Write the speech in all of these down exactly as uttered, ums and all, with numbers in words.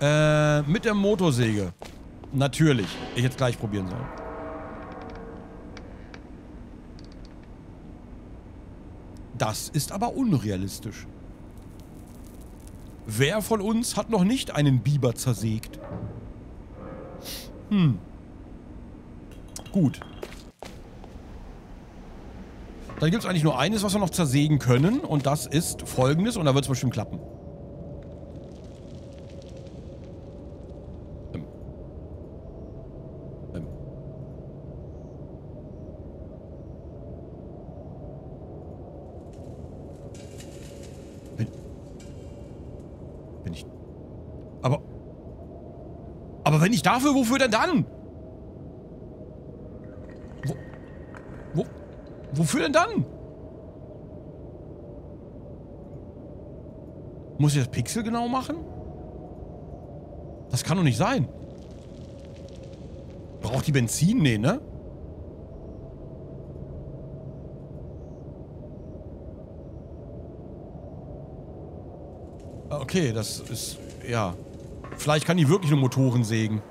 Äh, mit der Motorsäge. Natürlich. Ich jetzt gleich probieren soll. Das ist aber unrealistisch. Wer von uns hat noch nicht einen Biber zersägt? Hm. Gut. Dann gibt es eigentlich nur eines, was wir noch zersägen können. Und das ist folgendes. Und da wird es bestimmt klappen. Ähm. Ähm. Bin, bin ich... Aber... Aber wenn nicht dafür, wofür denn dann? Wo... Wo... Wofür denn dann? Muss ich das Pixel genau machen? Das kann doch nicht sein. Braucht die Benzin? Nee, ne? Okay, das ist... Ja. Vielleicht kann die wirklich nur Motoren sägen.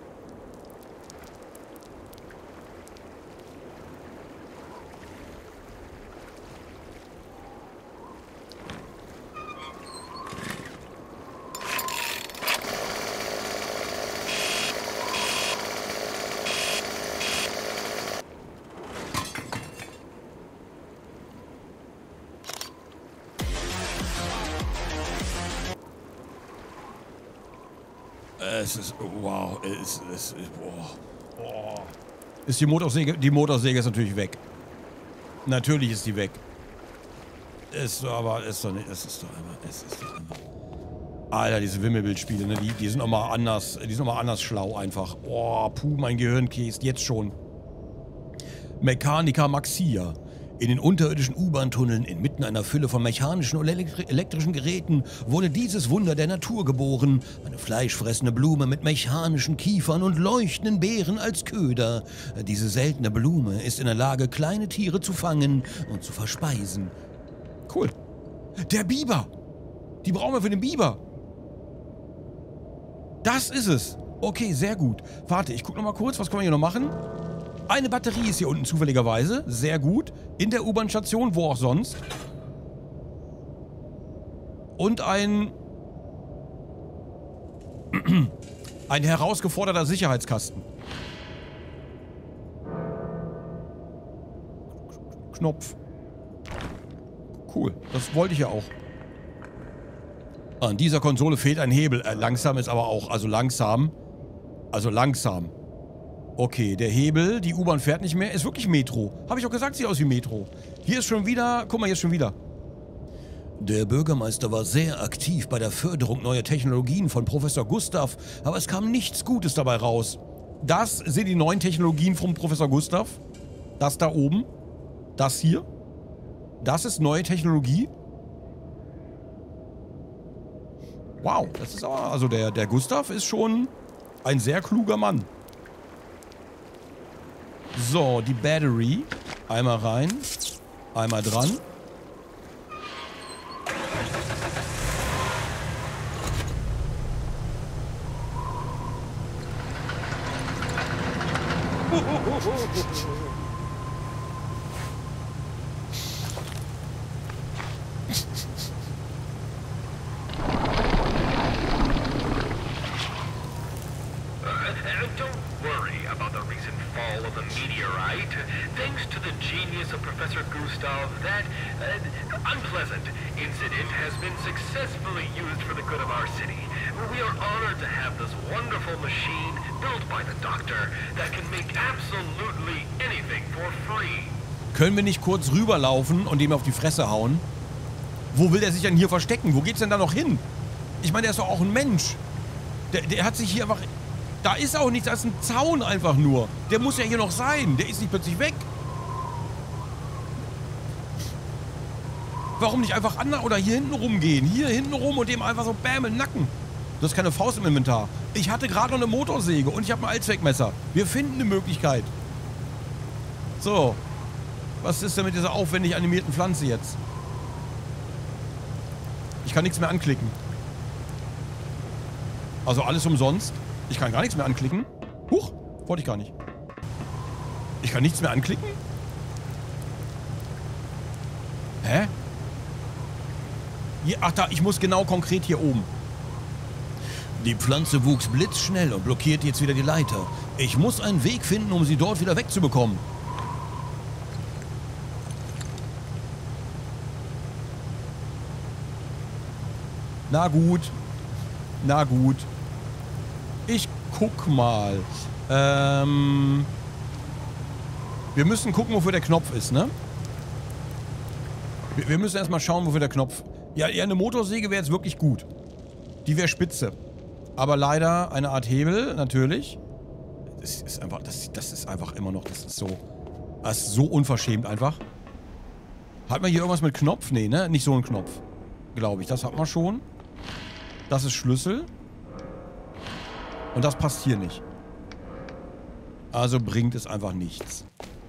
Es ist, wow, es ist, es ist, boah, boah. Ist die Motorsäge, die Motorsäge ist natürlich weg. Natürlich ist die weg. Ist aber, ist doch nicht, es ist doch immer, es ist doch immer. Alter, diese Wimmelbildspiele, ne, die, die sind nochmal anders, die sind nochmal anders schlau einfach. Boah, puh, mein Gehirn käst, jetzt schon. Mechanica Maxia. In den unterirdischen U-Bahn-Tunneln, inmitten einer Fülle von mechanischen und elektrischen Geräten, wurde dieses Wunder der Natur geboren. Eine fleischfressende Blume mit mechanischen Kiefern und leuchtenden Beeren als Köder. Diese seltene Blume ist in der Lage, kleine Tiere zu fangen und zu verspeisen. Cool. Der Biber. Die brauchen wir für den Biber. Das ist es. Okay, sehr gut. Warte, ich gucke noch mal kurz, was können wir hier noch machen? Eine Batterie ist hier unten zufälligerweise. Sehr gut. In der U-Bahn-Station, wo auch sonst. Und ein... ein herausgeforderter Sicherheitskasten. Knopf. Cool. Das wollte ich ja auch. An dieser Konsole fehlt ein Hebel. Äh, langsam ist aber auch... Also langsam. Also langsam. Okay, der Hebel, die U-Bahn fährt nicht mehr, ist wirklich Metro. Habe ich auch gesagt, sieht aus wie Metro. Hier ist schon wieder, guck mal, hier ist schon wieder. Der Bürgermeister war sehr aktiv bei der Förderung neuer Technologien von Professor Gustav, aber es kam nichts Gutes dabei raus. Das sind die neuen Technologien von Professor Gustav. Das da oben. Das hier. Das ist neue Technologie. Wow, das ist aber, also der, der Gustav ist schon ein sehr kluger Mann. So, die Battery. Einmal rein. Einmal dran. Thanks to the genius of Professor Gustav, that uh, unpleasant incident has been successfully used for the good of our city. We are honored to have this wonderful machine built by the doctor that can make absolutely anything for free. Können wir nicht kurz rüberlaufen und ihm auf die Fresse hauen? Wo will der sich denn hier verstecken? Wo geht's denn da noch hin? Ich meine, der ist doch auch ein Mensch. Der, der hat sich hier einfach... Da ist auch nichts, da ist ein Zaun einfach nur. Der muss ja hier noch sein. Der ist nicht plötzlich weg. Warum nicht einfach an oder hier hinten rumgehen? Hier hinten rum und dem einfach so bäm im Nacken. Du hast keine Faust im Inventar. Ich hatte gerade noch eine Motorsäge und ich habe ein Allzweckmesser. Wir finden eine Möglichkeit. So. Was ist denn mit dieser aufwendig animierten Pflanze jetzt? Ich kann nichts mehr anklicken. Also alles umsonst. Ich kann gar nichts mehr anklicken. Huch, wollte ich gar nicht. Ich kann nichts mehr anklicken? Hä? Hier, ach da, ich muss genau konkret hier oben. Die Pflanze wuchs blitzschnell und blockiert jetzt wieder die Leiter. Ich muss einen Weg finden, um sie dort wieder wegzubekommen. Na gut. Na gut. Ich guck mal. Ähm... Wir müssen gucken, wofür der Knopf ist, ne? Wir, wir müssen erstmal schauen, wofür der Knopf... Ja, eher eine Motorsäge wäre jetzt wirklich gut. Die wäre spitze. Aber leider eine Art Hebel, natürlich. Das ist einfach... Das, das ist einfach immer noch... Das ist so... Das ist so unverschämt einfach. Hat man hier irgendwas mit Knopf? Nee, ne? Nicht so ein Knopf. Glaube ich. Das hat man schon. Das ist Schlüssel. Und das passt hier nicht. Also bringt es einfach nichts.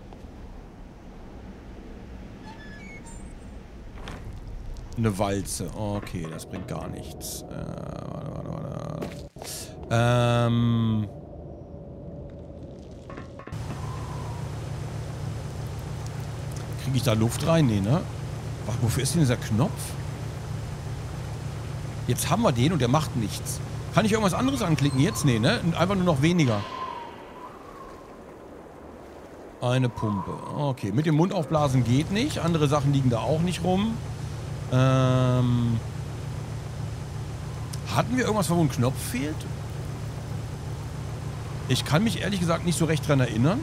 Eine Walze. Okay, das bringt gar nichts. Äh, warte, warte, warte. Ähm... Kriege ich da Luft rein? Nee, ne? Ach, wofür ist denn dieser Knopf? Jetzt haben wir den und der macht nichts. Kann ich irgendwas anderes anklicken jetzt? Nee, ne? Einfach nur noch weniger. Eine Pumpe. Okay, mit dem Mund aufblasen geht nicht. Andere Sachen liegen da auch nicht rum. Ähm... Hatten wir irgendwas, wo ein Knopf fehlt? Ich kann mich ehrlich gesagt nicht so recht dran erinnern.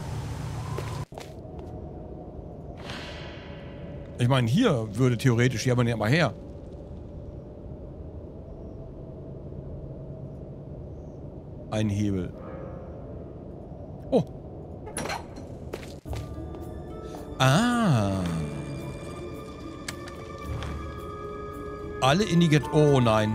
Ich meine, hier würde theoretisch hier aber nicht mal her. Ein Hebel. Oh. Ah. Alle Indiget... Oh nein.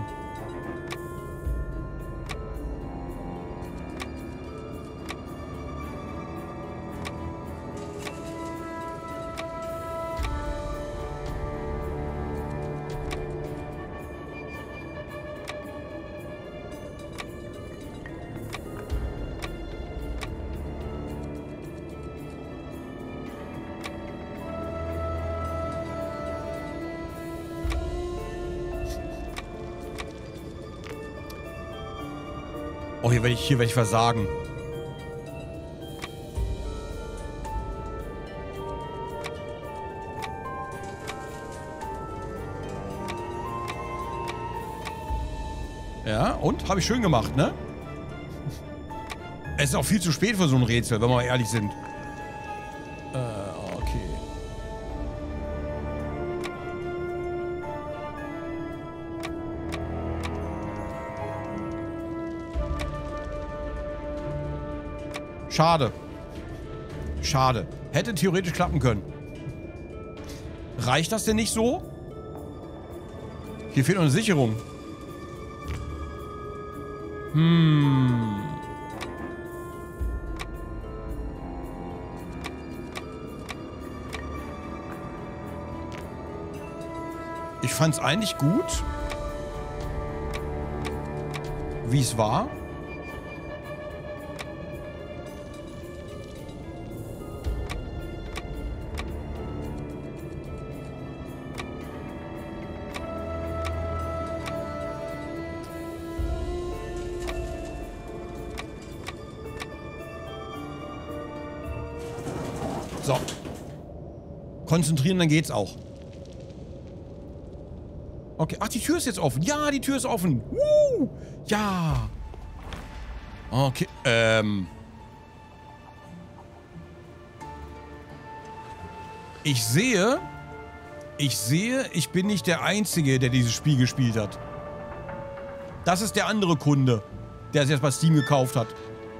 Oh, hier werde ich, hier werde ich versagen. Ja, und? Habe ich schön gemacht, ne? Es ist auch viel zu spät für so ein Rätsel, wenn wir mal ehrlich sind. Äh, okay. Schade. Schade. Hätte theoretisch klappen können. Reicht das denn nicht so? Hier fehlt noch eine Sicherung. Hm. Ich fand's eigentlich gut, wie es war. So. Konzentrieren, dann geht's auch. Okay. Ach, die Tür ist jetzt offen. Ja, die Tür ist offen. Woo! Ja. Okay. Ähm. Ich sehe... Ich sehe, ich bin nicht der Einzige, der dieses Spiel gespielt hat. Das ist der andere Kunde, der es jetzt bei Steam gekauft hat.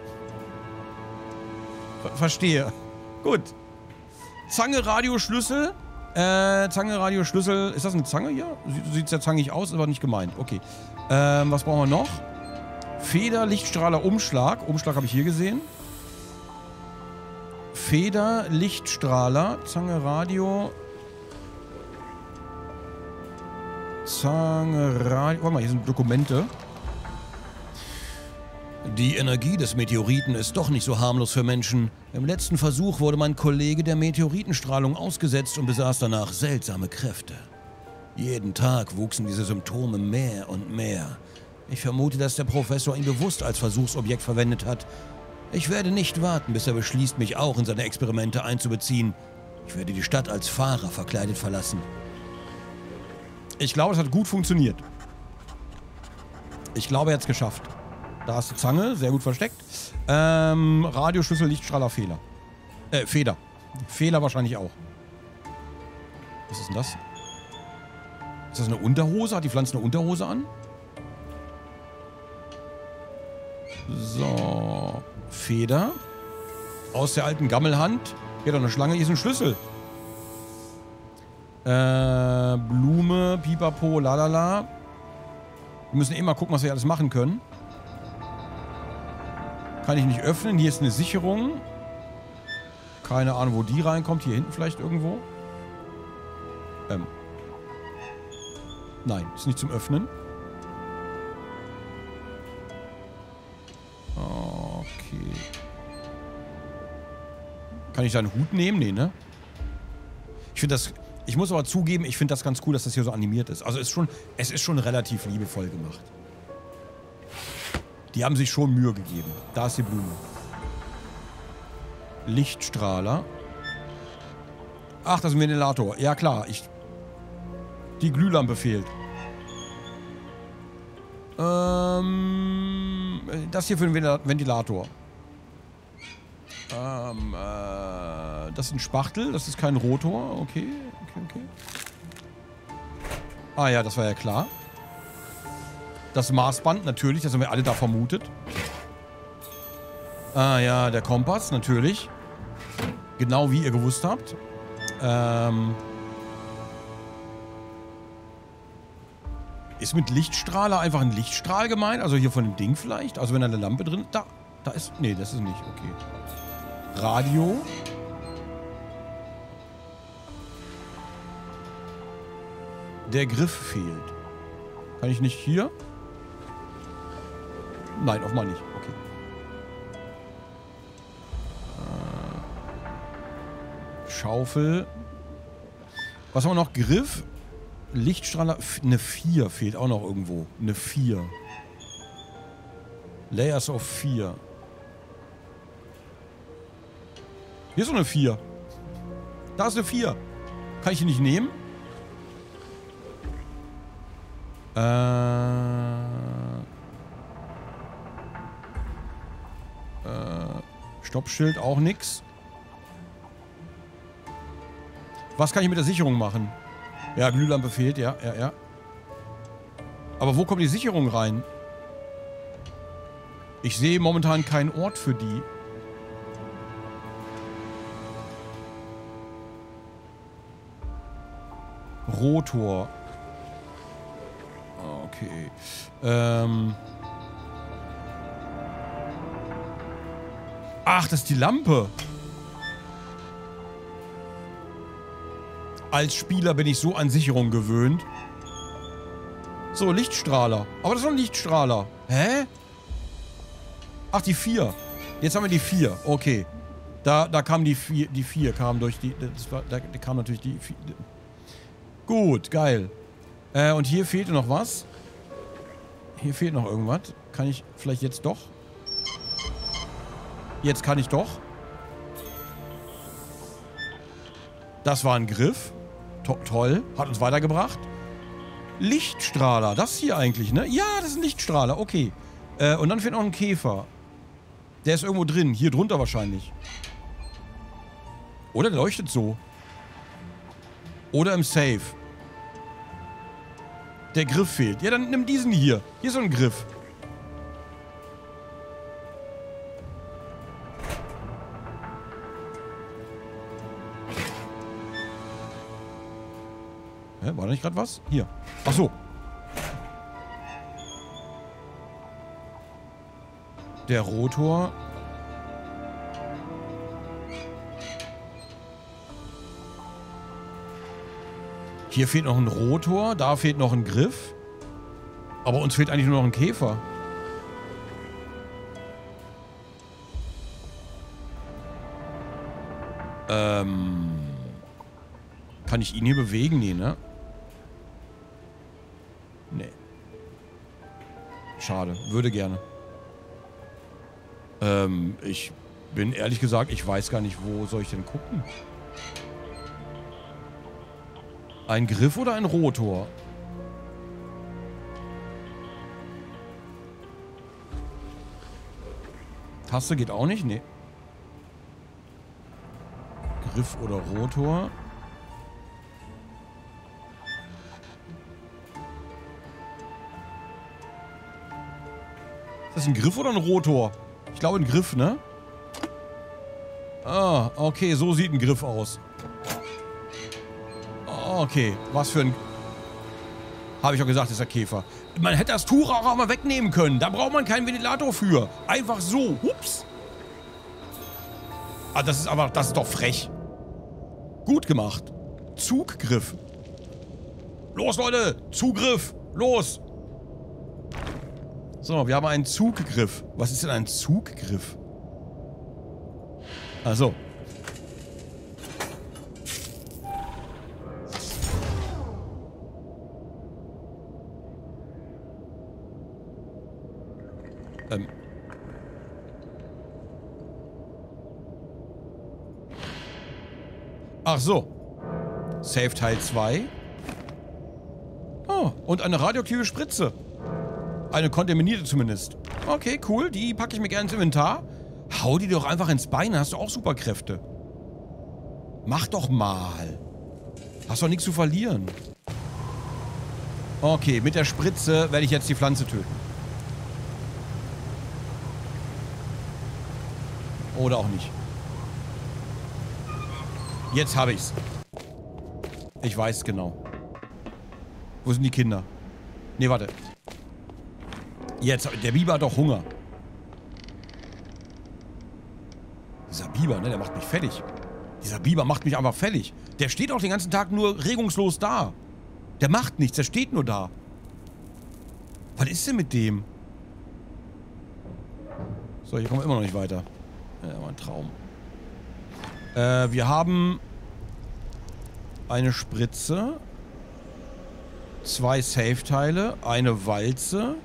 Ver- Verstehe. Gut. Zange, Radioschlüssel. Äh, Zange, Radioschlüssel. Ist das eine Zange hier? Sie- Sieht sehr zangig aus, ist aber nicht gemeint. Okay. Ähm, was brauchen wir noch? Feder, Lichtstrahler, Umschlag. Umschlag habe ich hier gesehen. Feder, Lichtstrahler, Zange, Radio. Zange, Radio. Warte mal, hier sind Dokumente. Die Energie des Meteoriten ist doch nicht so harmlos für Menschen. Im letzten Versuch wurde mein Kollege der Meteoritenstrahlung ausgesetzt und besaß danach seltsame Kräfte. Jeden Tag wuchsen diese Symptome mehr und mehr. Ich vermute, dass der Professor ihn bewusst als Versuchsobjekt verwendet hat. Ich werde nicht warten, bis er beschließt, mich auch in seine Experimente einzubeziehen. Ich werde die Stadt als Fahrer verkleidet verlassen. Ich glaube, es hat gut funktioniert. Ich glaube, er hat es geschafft. Da ist die Zange, sehr gut versteckt. Ähm, Radioschlüssel, Lichtstrahler, Fehler. Äh, Feder. Fehler wahrscheinlich auch. Was ist denn das? Ist das eine Unterhose? Hat die Pflanze eine Unterhose an? So. Feder. Aus der alten Gammelhand. Hier doch eine Schlange, hier ist ein Schlüssel. Äh, Blume, Pipapo, lalala. Wir müssen eh mal gucken, was wir alles machen können. Kann ich nicht öffnen. Hier ist eine Sicherung. Keine Ahnung, wo die reinkommt. Hier hinten vielleicht irgendwo. Ähm. Nein, ist nicht zum Öffnen. Okay. Kann ich da einen Hut nehmen? Nee, ne? Ich finde das... Ich muss aber zugeben, ich finde das ganz cool, dass das hier so animiert ist. Also ist schon, es ist schon relativ liebevoll gemacht. Die haben sich schon Mühe gegeben. Da ist die Blume. Lichtstrahler. Ach, das ist ein Ventilator. Ja klar, ich... Die Glühlampe fehlt. Ähm... Das hier für den Ventilator. Ähm, äh... Das ist ein Spachtel, das ist kein Rotor. Okay, okay, okay. Ah ja, das war ja klar. Das Maßband, natürlich, das haben wir alle da vermutet. Ah ja, der Kompass, natürlich. Genau wie ihr gewusst habt. Ähm... Ist mit Lichtstrahler einfach ein Lichtstrahl gemeint? Also hier von dem Ding vielleicht? Also wenn da eine Lampe drin... Da, da ist... Nee, das ist nicht. Okay. Radio. Der Griff fehlt. Kann ich nicht hier? Nein, offenbar nicht. Okay. Äh, Schaufel. Was haben wir noch? Griff. Lichtstrahler. Eine vier fehlt auch noch irgendwo. Eine vier. Layers of vier. Hier ist so eine vier. Da ist eine vier. Kann ich die nicht nehmen? Äh... Äh... Stoppschild auch nix. Was kann ich mit der Sicherung machen? Ja, Glühlampe fehlt, ja, ja, ja. Aber wo kommt die Sicherung rein? Ich sehe momentan keinen Ort für die. Rotor. Okay. Ähm. Ach, das ist die Lampe. Als Spieler bin ich so an Sicherung gewöhnt. So, Lichtstrahler. Aber das ist doch ein Lichtstrahler. Hä? Ach, die vier. Jetzt haben wir die vier. Okay. Da, da kam die vier, die vier kam durch die... Das war, da, da kam natürlich die vier. Gut, geil. Äh, und hier fehlte noch was. Hier fehlt noch irgendwas. Kann ich vielleicht jetzt doch? Jetzt kann ich doch. Das war ein Griff. To- toll. Hat uns weitergebracht. Lichtstrahler. Das hier eigentlich, ne? Ja, das ist ein Lichtstrahler. Okay. Äh, und dann fehlt noch ein Käfer. Der ist irgendwo drin. Hier drunter wahrscheinlich. Oder der leuchtet so. Oder im Safe. Der Griff fehlt. Ja, dann nimm diesen hier. Hier ist so ein Griff. Hä, war da nicht gerade was? Hier. Ach so. Der Rotor. Hier fehlt noch ein Rotor, da fehlt noch ein Griff. Aber uns fehlt eigentlich nur noch ein Käfer. Ähm... Kann ich ihn hier bewegen? Nee, ne? Nee. Schade. Würde gerne. Ähm, ich bin ehrlich gesagt, ich weiß gar nicht, wo soll ich denn gucken? Ein Griff oder ein Rotor? Taste geht auch nicht? Nee. Griff oder Rotor? Ist das ein Griff oder ein Rotor? Ich glaube ein Griff, ne? Ah, okay, so sieht ein Griff aus. Okay, was für ein... Habe ich auch gesagt, ist der Käfer. Man hätte das Tuch auch mal wegnehmen können. Da braucht man keinen Ventilator für. Einfach so. Ups. Ah, das ist aber... Das ist doch frech. Gut gemacht. Zuggriff. Los, Leute. Zugriff. Los. So, wir haben einen Zuggriff. Was ist denn ein Zuggriff? Also. Ähm. Ach so. Save Teil zwei. Oh, und eine radioaktive Spritze. Eine kontaminierte zumindest. Okay, cool. Die packe ich mir gerne ins Inventar. Hau die doch einfach ins Bein, dann hast du auch Superkräfte. Mach doch mal. Hast doch nichts zu verlieren. Okay, mit der Spritze werde ich jetzt die Pflanze töten. Oder auch nicht. Jetzt habe ich's. Ich weiß genau. Wo sind die Kinder? Nee, warte. Jetzt, der Biber hat doch Hunger. Dieser Biber, ne, der macht mich fertig. Dieser Biber macht mich einfach fertig. Der steht auch den ganzen Tag nur regungslos da. Der macht nichts, der steht nur da. Was ist denn mit dem? So, hier kommen wir immer noch nicht weiter. Ja, war ein Traum. Äh, wir haben eine Spritze, zwei Safe-Teile, eine Walze.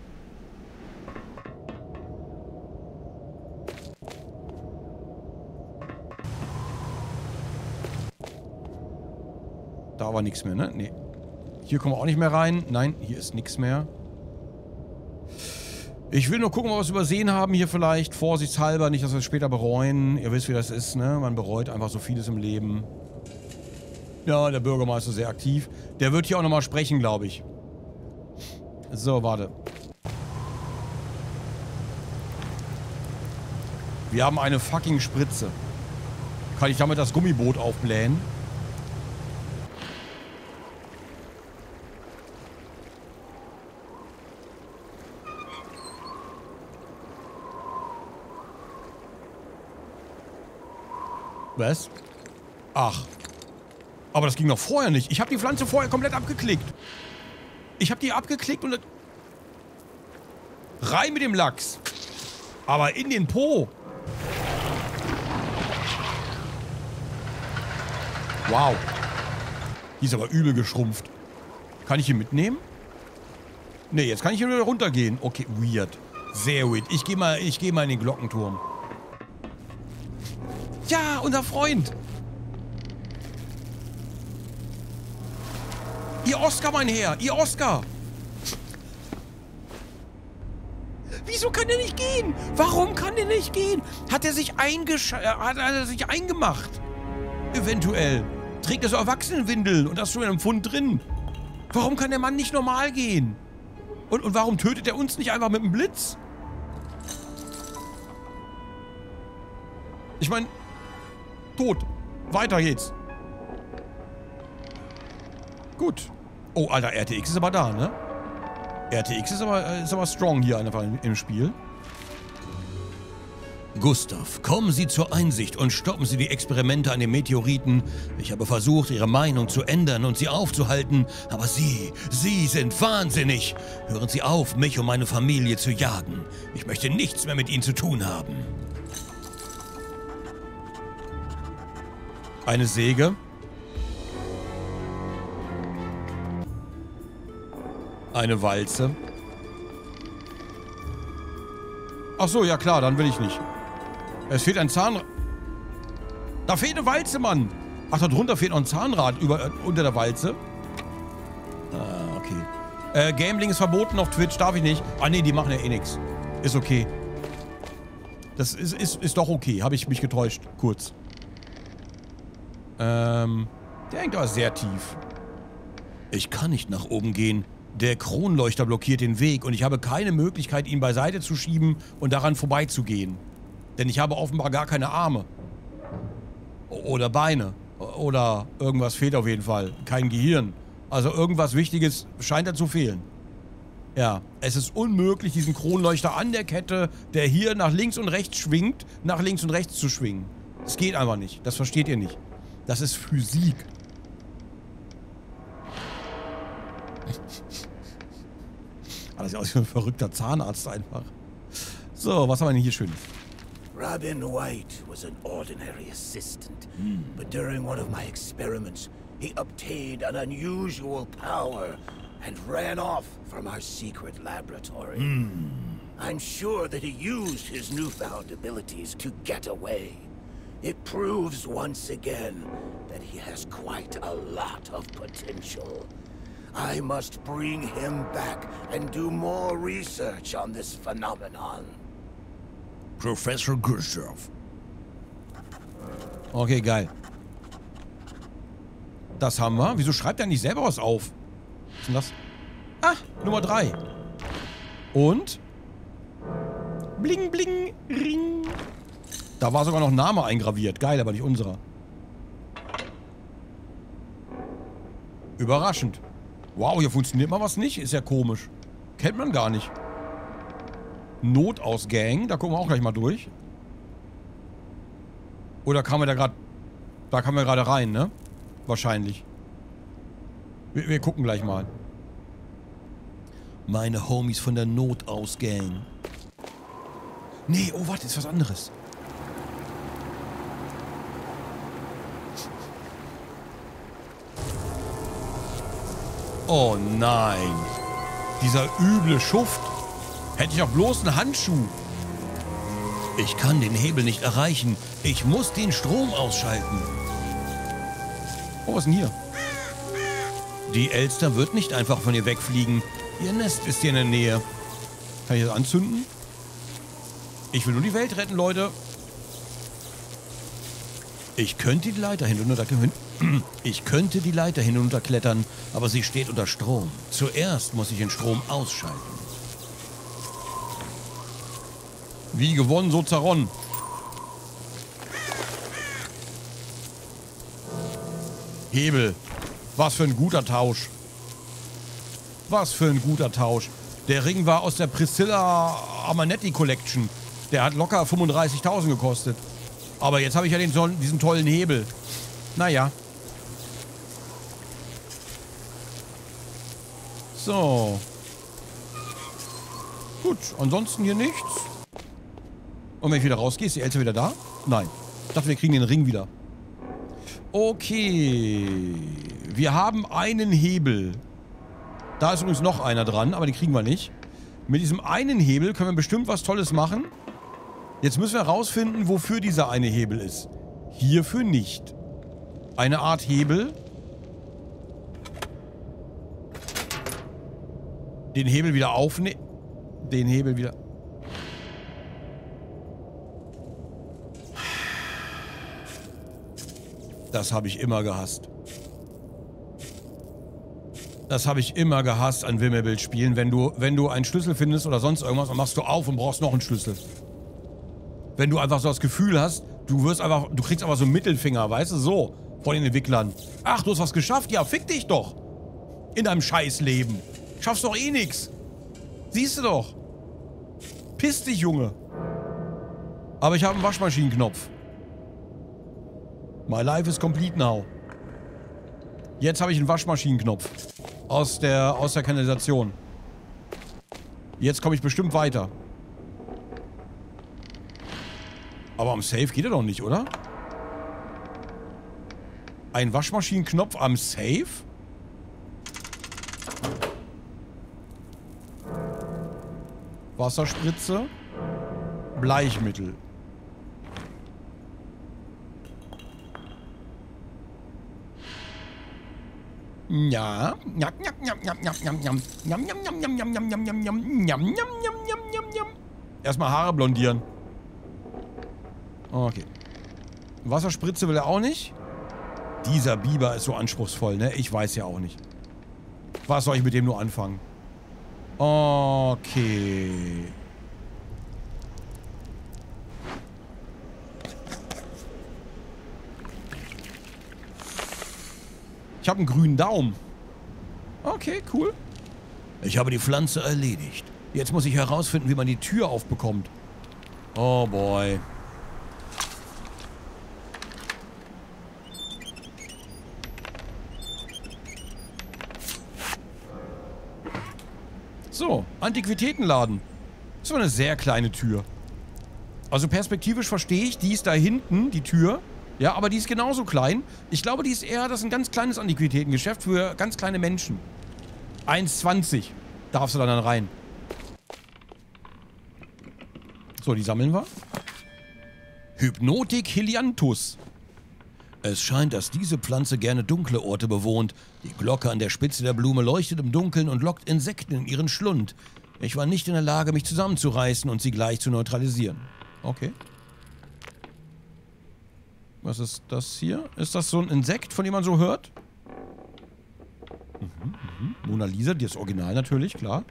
Da war nichts mehr, ne? Nee. Hier kommen wir auch nicht mehr rein. Nein, hier ist nichts mehr. Ich will nur gucken, ob wir was übersehen haben hier vielleicht. Vorsichtshalber, nicht, dass wir es später bereuen. Ihr wisst, wie das ist, ne? Man bereut einfach so vieles im Leben. Ja, der Bürgermeister ist sehr aktiv. Der wird hier auch nochmal sprechen, glaube ich. So, warte. Wir haben eine fucking Spritze. Kann ich damit das Gummiboot aufblähen? Was? Ach. Aber das ging noch vorher nicht. Ich habe die Pflanze vorher komplett abgeklickt. Ich habe die abgeklickt und... Rein mit dem Lachs. Aber in den Po. Wow. Die ist aber übel geschrumpft. Kann ich hier mitnehmen? Ne, jetzt kann ich hier wieder runtergehen. Okay, weird. Sehr weird. Ich gehe mal, ich geh mal in den Glockenturm. Ja, unser Freund. Ihr Oscar, mein Herr. Ihr Oscar. Wieso kann der nicht gehen? Warum kann der nicht gehen? Hat er sich eingesch... Hat er sich eingemacht? Eventuell. Trägt er so Erwachsenenwindeln und da ist schon ein Pfund drin. Warum kann der Mann nicht normal gehen? Und, und warum tötet er uns nicht einfach mit einem Blitz? Ich meine... Tot. Weiter geht's. Gut. Oh, Alter, R T X ist aber da, ne? R T X ist aber, ist aber strong hier einfach im Spiel. Gustav, kommen Sie zur Einsicht und stoppen Sie die Experimente an den Meteoriten. Ich habe versucht, Ihre Meinung zu ändern und Sie aufzuhalten, aber Sie, Sie sind wahnsinnig. Hören Sie auf, mich und meine Familie zu jagen. Ich möchte nichts mehr mit Ihnen zu tun haben. Eine Säge. Eine Walze. Ach so, ja klar, dann will ich nicht. Es fehlt ein Zahnrad. Da fehlt eine Walze, Mann. Ach, da drunter fehlt noch ein Zahnrad über, äh, unter der Walze. Ah, okay. Äh, Gambling ist verboten auf Twitch, darf ich nicht. Ah, nee, die machen ja eh nichts. Ist okay. Das ist, ist, ist doch okay. Habe ich mich getäuscht. Kurz. Ähm, der hängt aber sehr tief. Ich kann nicht nach oben gehen. Der Kronleuchter blockiert den Weg und ich habe keine Möglichkeit, ihn beiseite zu schieben und daran vorbeizugehen. Denn ich habe offenbar gar keine Arme. Oder Beine. Oder irgendwas fehlt auf jeden Fall. Kein Gehirn. Also irgendwas Wichtiges scheint da zu fehlen. Ja, es ist unmöglich, diesen Kronleuchter an der Kette, der hier nach links und rechts schwingt, nach links und rechts zu schwingen. Das geht einfach nicht. Das versteht ihr nicht. Das ist Physik. Das sieht aus wie ein verrückter Zahnarzt einfach. So, was haben wir denn hier Schönes? Robin White was an ordinary assistant, mm. but during one of my experiments, he obtained an unusual power and ran off from our secret laboratory. Mm. I'm sure that he used his newfound abilities to get away. It proves once again that he has quite a lot of potential. I must bring him back and do more research on this phenomenon. Professor Gustav. Okay, geil. Das haben wir. Wieso schreibt er nicht selber was auf? Was ist denn das? Ah, Nummer drei. Und? Bling, bling, ring. Da war sogar noch ein Name eingraviert. Geil, aber nicht unserer. Überraschend. Wow, hier funktioniert mal was nicht. Ist ja komisch. Kennt man gar nicht. Notausgang. Da gucken wir auch gleich mal durch. Oder kamen wir da gerade... Da kamen wir gerade rein, ne? Wahrscheinlich. Wir, wir gucken gleich mal. Meine Homies von der Notausgang. Nee, oh, warte, ist was anderes. Oh nein. Dieser üble Schuft. Hätte ich auch bloß einen Handschuh. Ich kann den Hebel nicht erreichen. Ich muss den Strom ausschalten. Oh, was ist denn hier? Die Elster wird nicht einfach von ihr wegfliegen. Ihr Nest ist hier in der Nähe. Kann ich das anzünden? Ich will nur die Welt retten, Leute. Ich könnte die Leiter hinunter... Ich könnte die Leiter hinunterklettern, aber sie steht unter Strom. Zuerst muss ich den Strom ausschalten. Wie gewonnen, so zerronnen. Hebel. Was für ein guter Tausch. Was für ein guter Tausch. Der Ring war aus der Priscilla Amanetti Collection. Der hat locker fünfunddreißigtausend gekostet. Aber jetzt habe ich ja den, diesen tollen Hebel. Naja. So. Gut, ansonsten hier nichts. Und wenn ich wieder rausgehe, ist die Elster wieder da? Nein. Ich dachte, wir kriegen den Ring wieder. Okay. Wir haben einen Hebel. Da ist übrigens noch einer dran, aber den kriegen wir nicht. Mit diesem einen Hebel können wir bestimmt was Tolles machen. Jetzt müssen wir herausfinden, wofür dieser eine Hebel ist. Hierfür nicht. Eine Art Hebel. Den Hebel wieder aufnehmen. Den Hebel wieder... Das habe ich immer gehasst. Das habe ich immer gehasst an Wimmelbild-Spielen. Wenn du, wenn du einen Schlüssel findest oder sonst irgendwas, dann machst du auf und brauchst noch einen Schlüssel. Wenn du einfach so das Gefühl hast, du wirst einfach, du kriegst einfach so einen Mittelfinger, weißt du, so, von den Entwicklern. Ach, du hast was geschafft? Ja, fick dich doch. In deinem Scheißleben. Schaffst doch eh nix. Siehst du doch. Piss dich, Junge. Aber ich habe einen Waschmaschinenknopf. My life is complete now. Jetzt habe ich einen Waschmaschinenknopf. Aus der, aus der Kanalisation. Jetzt komme ich bestimmt weiter. Aber am Safe geht er doch nicht, oder? Ein Waschmaschinenknopf am Safe? Wasserspritze. Bleichmittel. Ja. Njam, njam, njam, njam, njam, njam, njam. Njam, njam, njam, njam, njam, njam, njam, njam, njam, njam, njam, njam, njam, njam. Erstmal Haare blondieren. Okay. Wasserspritze will er auch nicht. Dieser Biber ist so anspruchsvoll, ne? Ich weiß ja auch nicht. Was soll ich mit dem nur anfangen? Okay. Ich habe einen grünen Daumen. Okay, cool. Ich habe die Pflanze erledigt. Jetzt muss ich herausfinden, wie man die Tür aufbekommt. Oh boy. So, Antiquitätenladen. Das war eine sehr kleine Tür. Also perspektivisch verstehe ich, die ist da hinten, die Tür. Ja, aber die ist genauso klein. Ich glaube, die ist eher, das ist ein ganz kleines Antiquitätengeschäft für ganz kleine Menschen. eins zwanzig darfst du dann, dann rein. So, die sammeln wir. Hypnotik Helianthus. Es scheint, dass diese Pflanze gerne dunkle Orte bewohnt. Die Glocke an der Spitze der Blume leuchtet im Dunkeln und lockt Insekten in ihren Schlund. Ich war nicht in der Lage, mich zusammenzureißen und sie gleich zu neutralisieren. Okay. Was ist das hier? Ist das so ein Insekt, von dem man so hört? Mhm, mhm. Mona Lisa, die ist original natürlich, klar.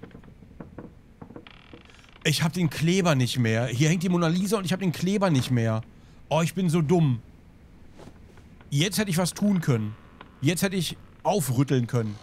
Ich habe den Kleber nicht mehr. Hier hängt die Mona Lisa und ich habe den Kleber nicht mehr. Oh, ich bin so dumm. Jetzt hätte ich was tun können. Jetzt hätte ich aufrütteln können.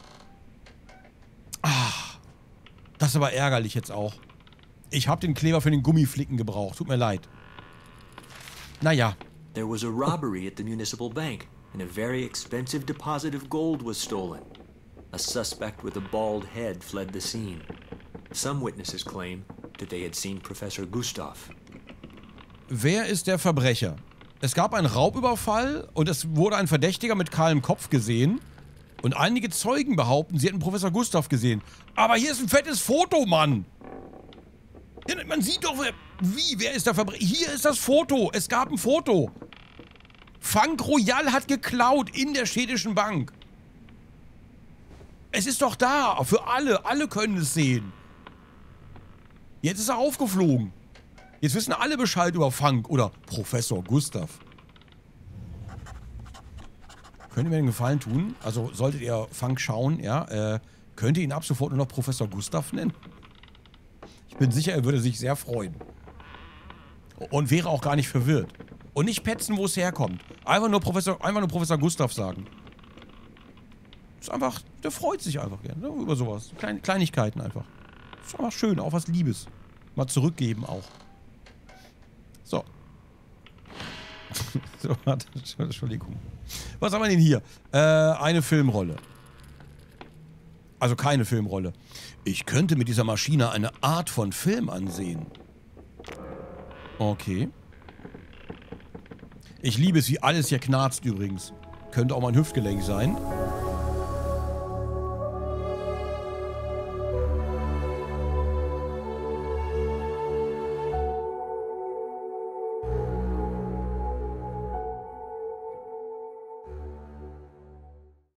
Ah, das ist aber ärgerlich jetzt auch. Ich habe den Kleber für den Gummiflicken gebraucht. Tut mir leid. Naja. There was a robbery at the municipal bank, and a very expensive deposit of gold was stolen. A suspect with a bald head fled the scene. Some witnesses claim that they had seen Professor Gustav. Wer ist der Verbrecher? Es gab einen Raubüberfall und es wurde ein Verdächtiger mit kahlem Kopf gesehen. Und einige Zeugen behaupten, sie hätten Professor Gustav gesehen. Aber hier ist ein fettes Foto, Mann! Ja, man sieht doch, wer, wie, wer ist der Verbrecher? Hier ist das Foto. Es gab ein Foto. Funk Royal hat geklaut in der Schwedischen Bank. Es ist doch da. Für alle. Alle können es sehen. Jetzt ist er aufgeflogen. Jetzt wissen alle Bescheid über Funk oder Professor Gustav. Könnt ihr mir einen Gefallen tun? Also solltet ihr Funk schauen, ja, äh, könnt ihr ihn ab sofort nur noch Professor Gustav nennen? Ich bin sicher, er würde sich sehr freuen. Und wäre auch gar nicht verwirrt. Und nicht petzen, wo es herkommt. Einfach nur Professor, einfach nur Professor Gustav sagen. Ist einfach, der freut sich einfach gerne, ne, über sowas. Kleine Kleinigkeiten einfach. Ist einfach schön, auch was Liebes. Mal zurückgeben auch. So. So, Entschuldigung. Was haben wir denn hier? Äh, eine Filmrolle. Also keine Filmrolle. Ich könnte mit dieser Maschine eine Art von Film ansehen. Okay. Ich liebe es, wie alles hier knarzt übrigens. Könnte auch mal ein Hüftgelenk sein.